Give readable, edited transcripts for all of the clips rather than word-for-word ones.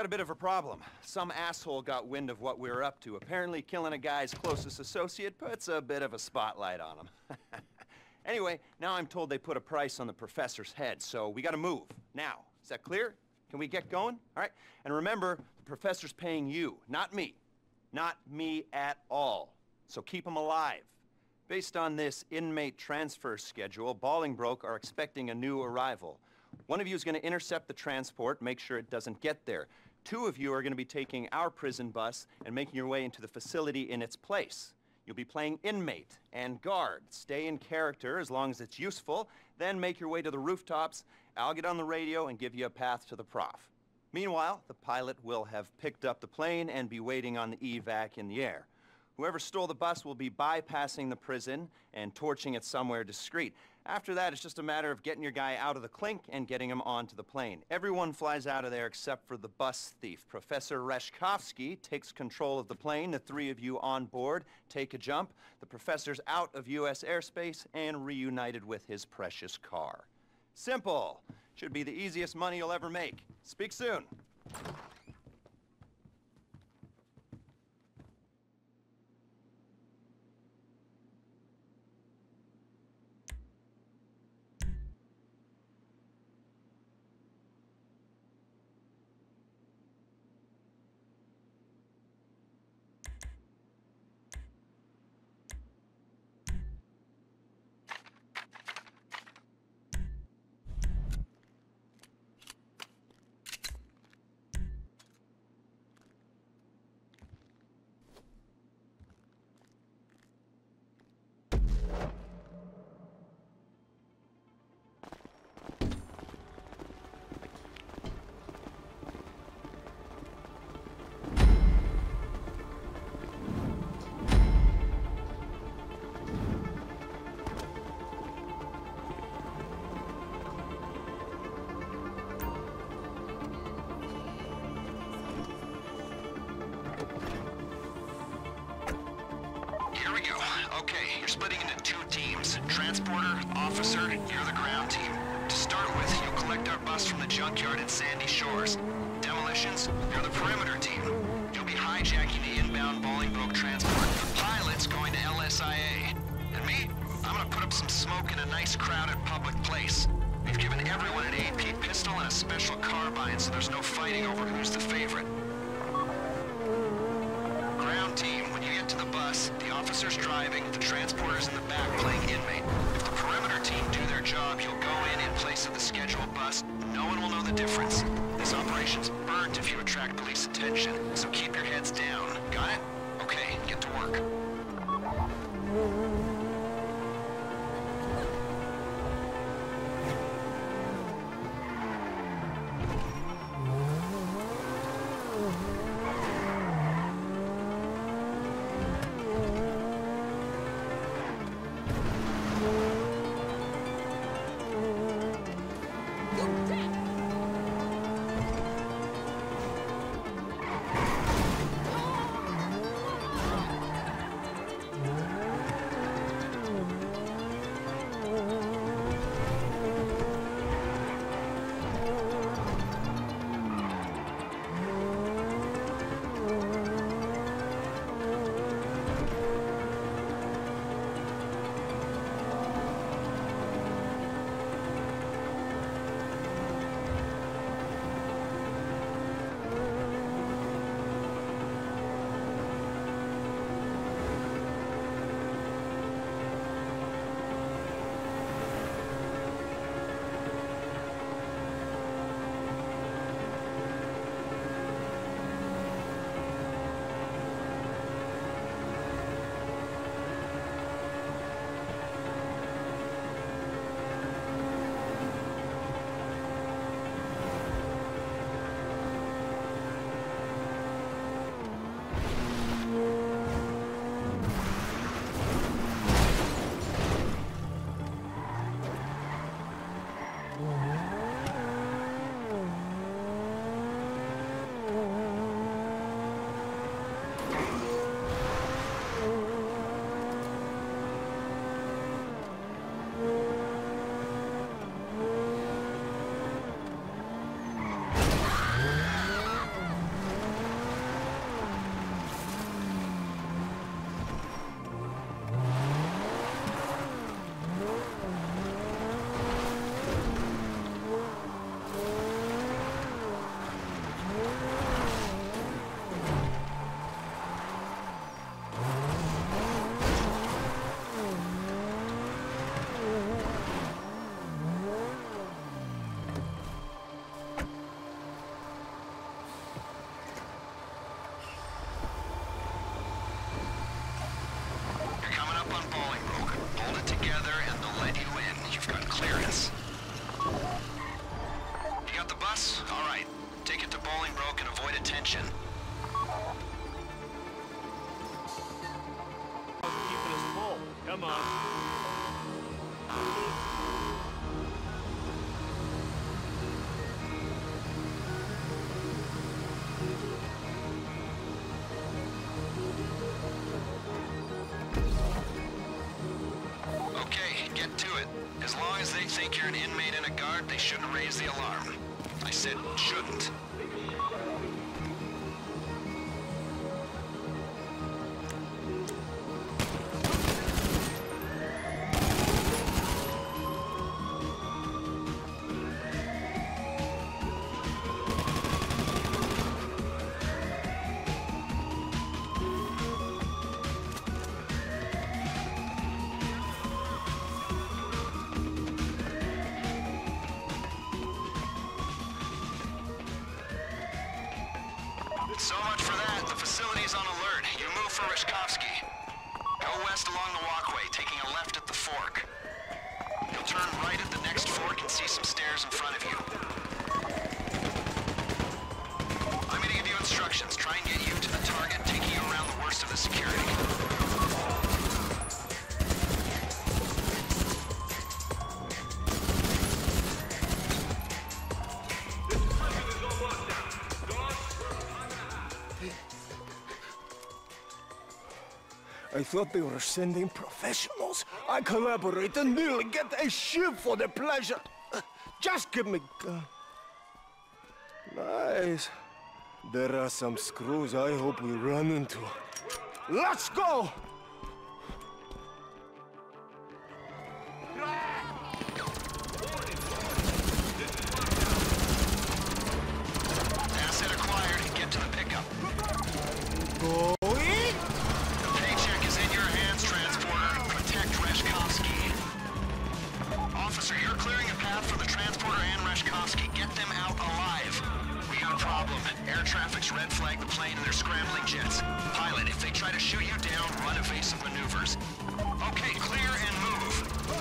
Got a bit of a problem. Some asshole got wind of what we were up to. Apparently killing a guy's closest associate puts a bit of a spotlight on him. Anyway, now I'm told they put a price on the professor's head, so we gotta move. Now, is that clear? Can we get going? All right? And remember, the professor's paying you, not me. Not me at all. So keep him alive. Based on this inmate transfer schedule, Bolingbroke are expecting a new arrival. One of you is going to intercept the transport, make sure it doesn't get there. 2 of you are going to be taking our prison bus and making your way into the facility in its place. You'll be playing inmate and guard. Stay in character as long as it's useful, then make your way to the rooftops. I'll get on the radio and give you a path to the prof. Meanwhile, the pilot will have picked up the plane and be waiting on the evac in the air. Whoever stole the bus will be bypassing the prison and torching it somewhere discreet. After that, it's just a matter of getting your guy out of the clink and getting him onto the plane. Everyone flies out of there except for the bus thief. Professor Reshkovsky takes control of the plane. The 3 of you on board take a jump. The professor's out of U.S. airspace and reunited with his precious car. Simple. Should be the easiest money you'll ever make. Speak soon. Okay, you're splitting into 2 teams. Transporter, officer, you're the ground team. To start with, you'll collect our bus from the junkyard at Sandy Shores. Demolitions, you're the perimeter team. You'll be hijacking the inbound Bolingbroke transport. The pilot's going to LSIA. And me, I'm gonna put up some smoke in a nice crowded public place. We've given everyone an AP pistol and a special carbine, so there's no fighting over who's the favorite. Ground team, when you get to the bus, the officer's driving, the transporter's in the back playing inmate. If the perimeter team do their job, you'll go in place of the scheduled bus. No one will know the difference. This operation's burnt if you attract police attention, so keep your heads down. Got it? Okay, get to work. on Bolingbroke. Hold it together and they'll let you in. You've got clearance. You got the bus? All right. Take it to Bolingbroke and avoid attention. Keeping us full. Come on. Okay, get to it. As long as they think you're an inmate and a guard, they shouldn't raise the alarm. I said shouldn't. So much for that. The facility's on alert. You move for Rishkovsky. Go west along the walkway, taking a left at the fork. You'll turn right at the next fork and see some stairs in front of you. I'm gonna give you instructions. Try and get you to the target, taking you around the worst of the security. I thought they were sending professionals. I collaborate and nearly get a ship for the pleasure. Just give me gun. Nice. There are some screws I hope we run into. Let's go! Asset acquired. Get to the pickup. Go in! Paycheck is in your hands, transporter. Protect Reshkovsky. Officer, you're clearing a path for the transporter and Reshkovsky. Get them out alive. We got a problem. Air traffic's red flagged the plane and they're scrambling jets. Pilot, if they try to shoot you down, run evasive maneuvers. Okay, clear and move.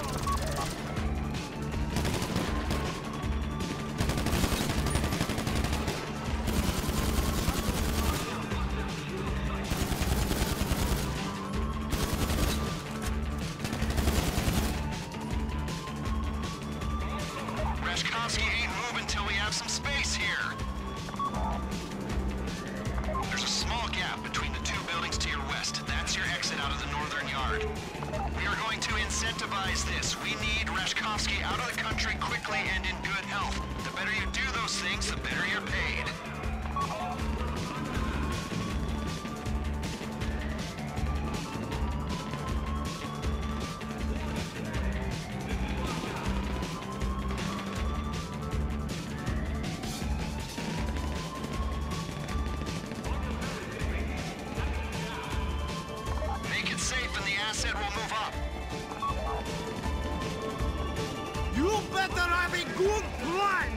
Reshkovsky ain't moving till we have some space here. There's a small gap between the two buildings to your west. That's your exit out of the northern yard. We are going to incentivize this. We need Reshkovsky out of the country quickly and in good health. The better you do those things, the better you're paid. Make it safe and the asset will move up. You better have a good plan!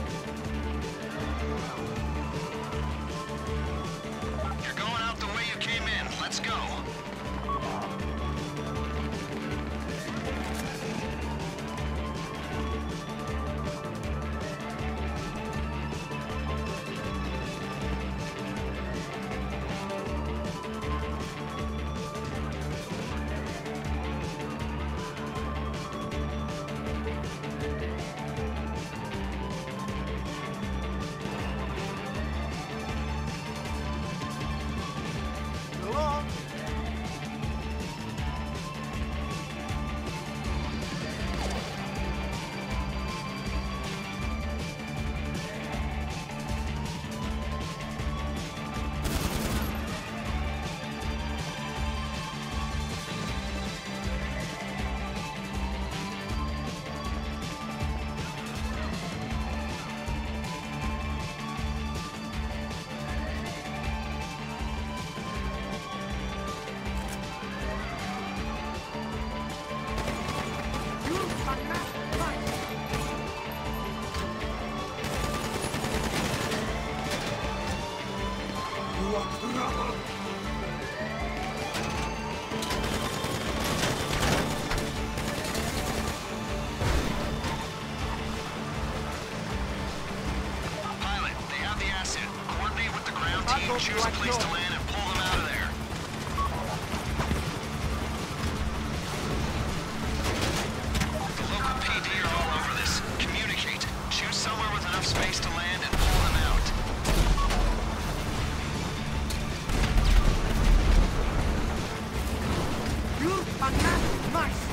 You're going out the way you choose a place to land and pull them out of there. The local PD are all over this. Communicate. Choose somewhere with enough space to land and pull them out. You're fantastic, nice.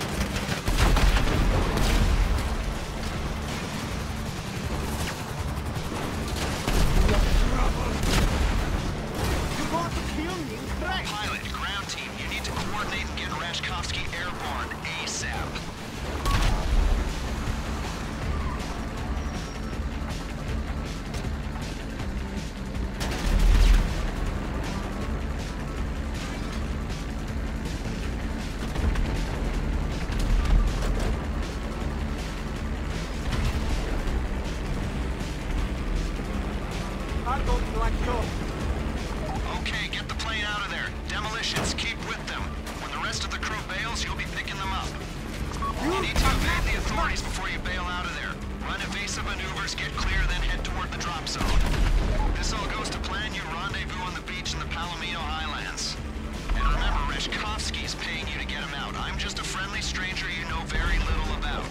You want to kill me? Right. Pilot, ground team, you need to coordinate and get Rashkovsky airborne ASAP. I don't like you. Okay, get the plane out of there. Demolitions, keep with them. When the rest of the crew bails, you'll be picking them up. You need to evade the authorities before you bail out of there. Run evasive maneuvers, get clear, then head toward the drop zone. This all goes to plan, you rendezvous on the beach in the Palomino Highlands. And remember, Rashkovsky's paying you to get him out. I'm just a friendly stranger you know very little about.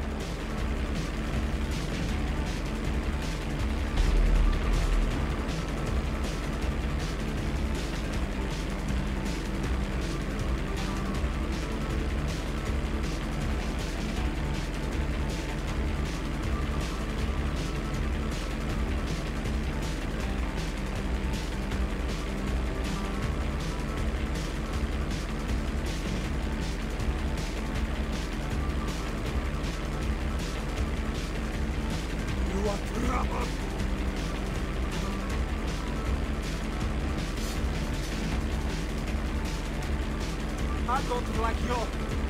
You are trouble. I don't like you.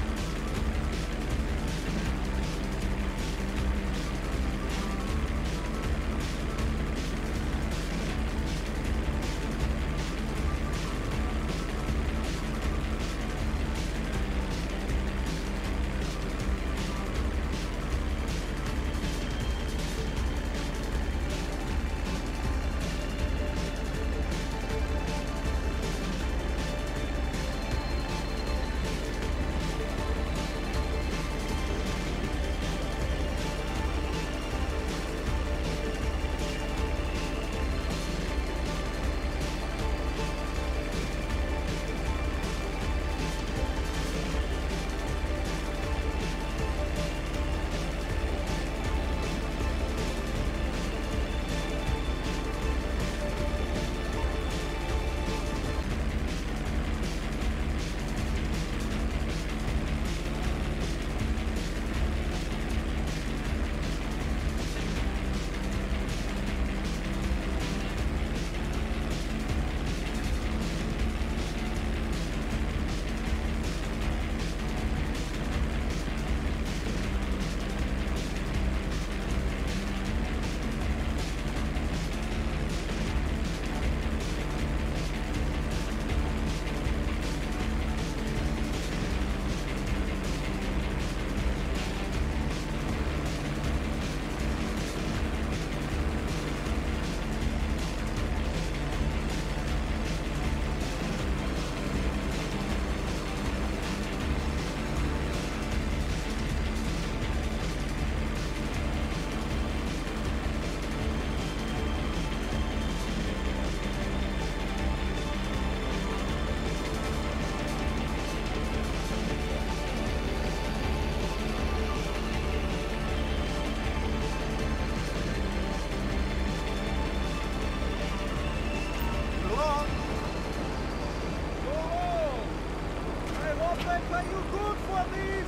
Are you good for this?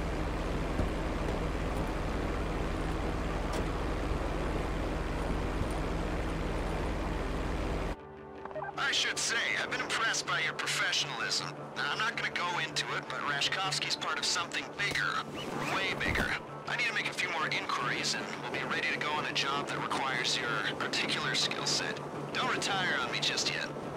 I should say, I've been impressed by your professionalism. Now, I'm not gonna go into it, but Rashkovsky's part of something bigger. Way bigger. I need to make a few more inquiries, and we'll be ready to go on a job that requires your particular skill set. Don't retire on me just yet.